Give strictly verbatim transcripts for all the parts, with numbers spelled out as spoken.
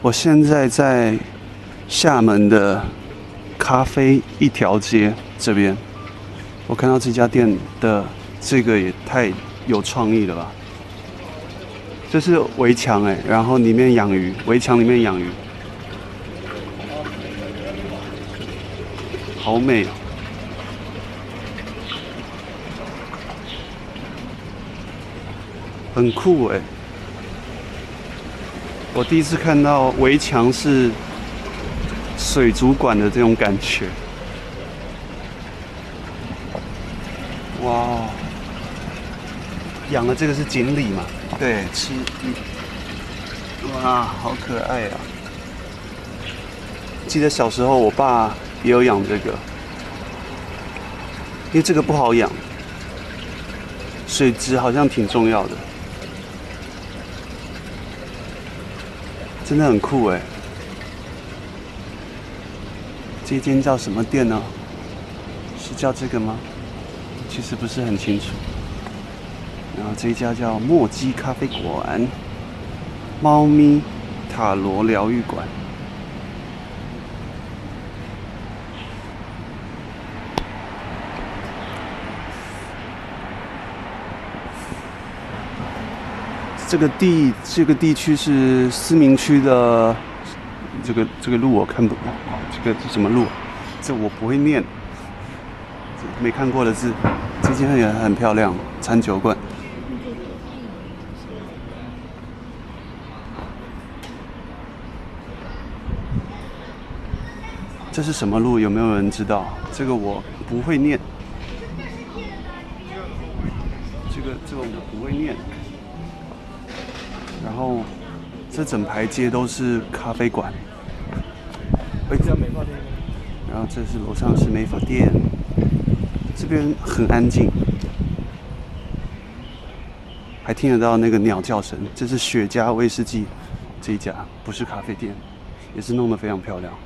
我现在在厦门的咖啡一条街这边，我看到这家店的这个也太有创意了吧！这是围墙哎，然后里面养鱼，围墙里面养鱼，好美哦！很酷哎！我第一次看到围墙是水族馆的这种感觉。哇哦！养的这个是锦鲤嘛？对，吃鱼。哇，好可爱啊！记得小时候我爸也有养这个，因为这个不好养，水质好像挺重要的。真的很酷哎！这间叫什么店呢？是叫这个吗？其实不是很清楚。然后这一家叫墨迹咖啡馆，猫咪塔罗疗愈馆。这个地这个地区是思明区的，这个这个路我看不，这个是什么路？这我不会念，没看过的字。这间也很漂亮，餐酒馆。这是什么路？有没有人知道？这个我不会念。这个这个我不会念。然后这整排街都是咖啡馆。哎，这美发店。然后这是楼上是美发店，这边很安静，还听得到那个鸟叫声。这是雪茄威士忌这一家，不是咖啡店，也是弄得非常漂亮。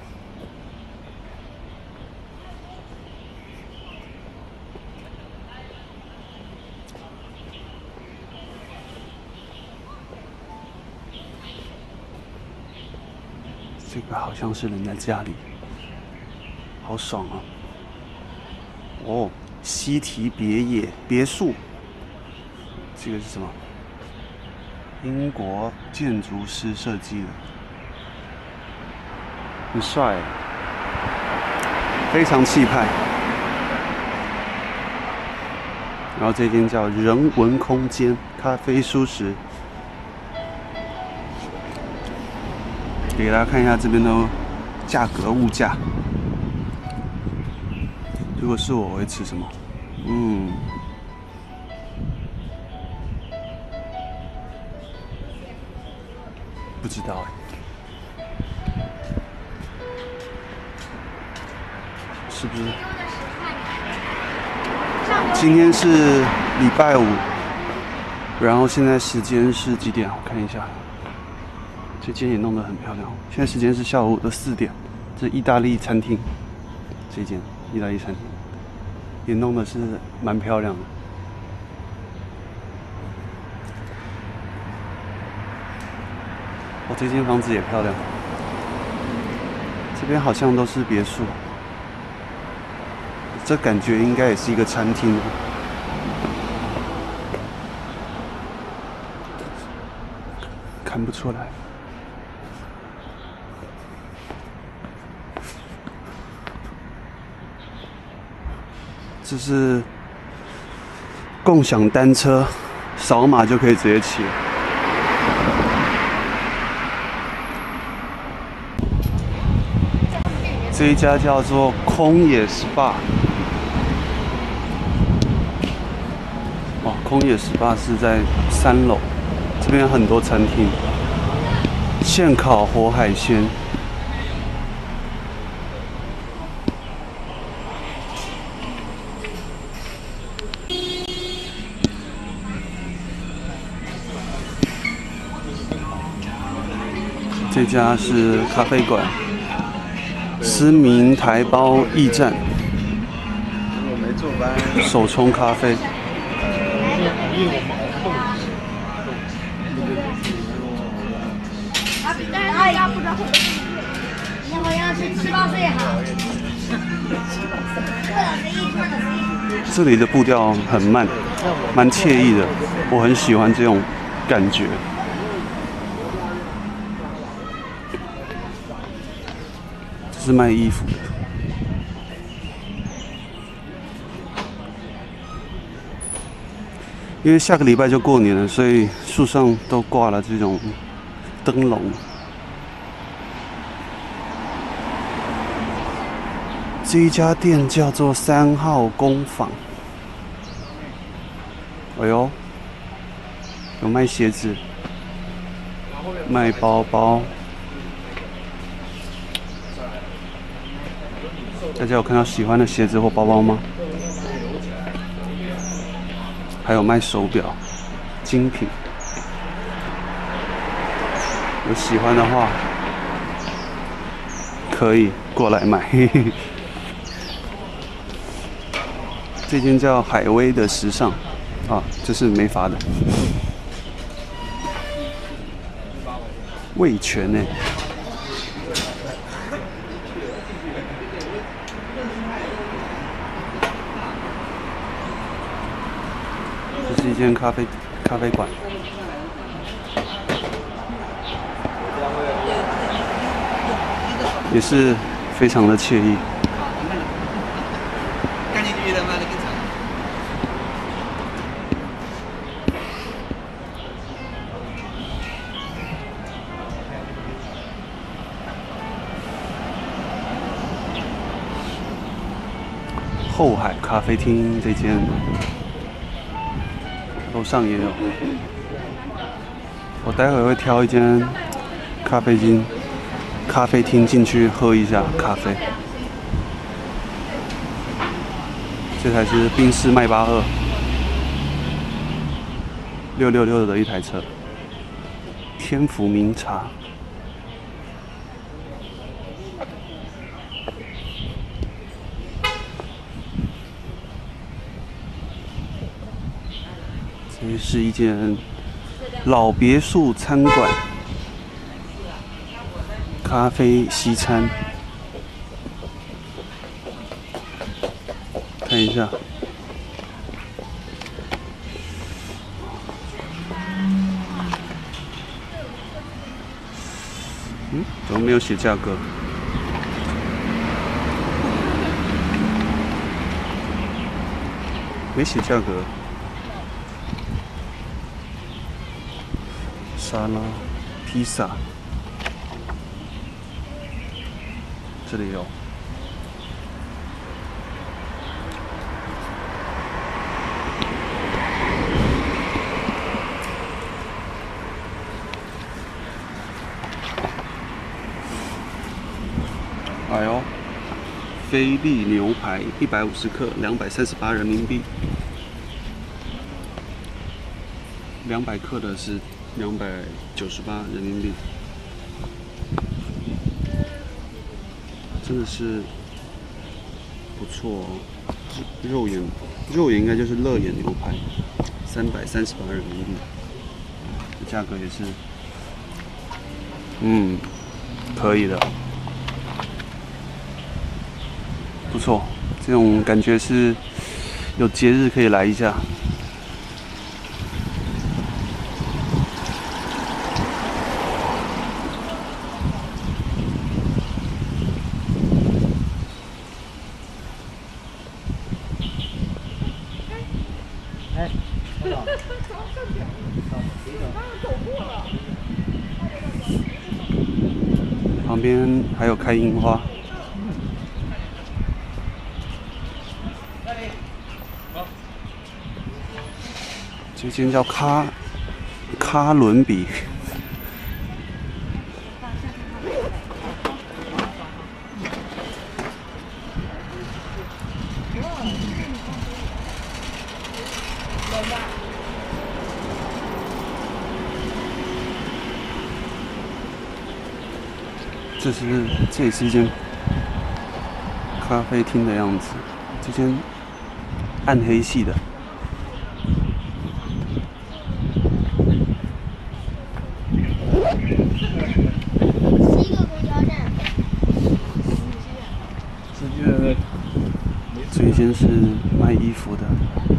这个好像是人在家里，好爽啊！哦，西堤别野别墅，这个是什么？英国建筑师设计的，很帅，非常气派。然后这间叫人文空间咖啡蔬食。给大家看一下这边的价格物价。如果是我，我会吃什么？嗯，不知道哎，是不是？今天是礼拜五，然后现在时间是几点？我看一下。这间也弄得很漂亮。现在时间是下午的四点，这意大利餐厅，这间意大利餐厅也弄得是蛮漂亮的。哦，这间房子也漂亮。这边好像都是别墅，这感觉应该也是一个餐厅。看不出来。这是共享单车，扫码就可以直接骑了。这一家叫做空野 S P A。哇，空野 S P A是在三楼，这边很多餐厅，现烤活海鲜。这家是咖啡馆，思明台胞驿站， 我没坐班。 手冲咖啡。 哎这里的步调很慢，蛮惬意的，我很喜欢这种感觉。这是卖衣服的。因为下个礼拜就过年了，所以树上都挂了这种灯笼。这一家店叫做三号工坊。哎呦，有卖鞋子，卖包包。大家有看到喜欢的鞋子或包包吗？还有卖手表、精品，有喜欢的话可以过来买。嘿嘿，这间叫海威的时尚，啊，这是美发的，味全呢。这是一间咖啡咖啡馆，也是非常的惬意。后海咖啡厅这间。楼上也有，我待会会挑一间咖啡厅，咖啡厅进去喝一下咖啡。这台是宾士迈巴二，六六六的一台车，天府名茶。这是一间老别墅餐馆，咖啡西餐。看一下，嗯，怎么没有写价格？没写价格。沙拉、披萨，这里有。哎呦，菲力牛排一百五十克，两百三十八人民币。两百克的是两百九十八人民币，真的是不错哦。肉眼，肉眼应该就是乐眼牛排，三百三十八人民币，这价格也是，嗯，可以的，不错。这种感觉是有节日可以来一下。旁边还有开樱花。这间叫卡卡伦比。这是这也是一间咖啡厅的样子，这间暗黑系的。 是一个公交站。直接边是卖衣服的。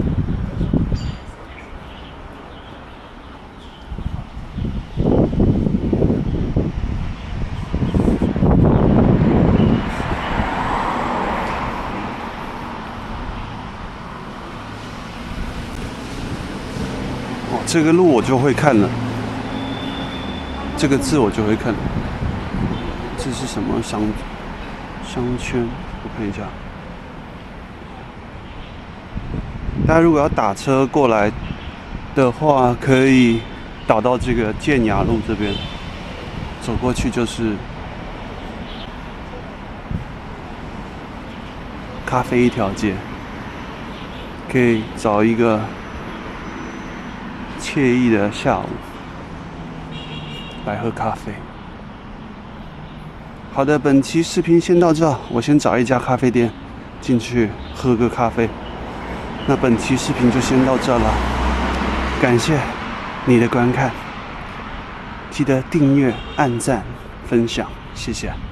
哦，这个路我就会看了，这个字我就会看了。这是什么商商圈？我看一下。大家如果要打车过来的话，可以导到这个建雅路这边，走过去就是咖啡一条街，可以找一个惬意的下午来喝咖啡。好的，本期视频先到这，我先找一家咖啡店进去喝个咖啡。那本期视频就先到这了，感谢你的观看，记得订阅、按赞、分享，谢谢。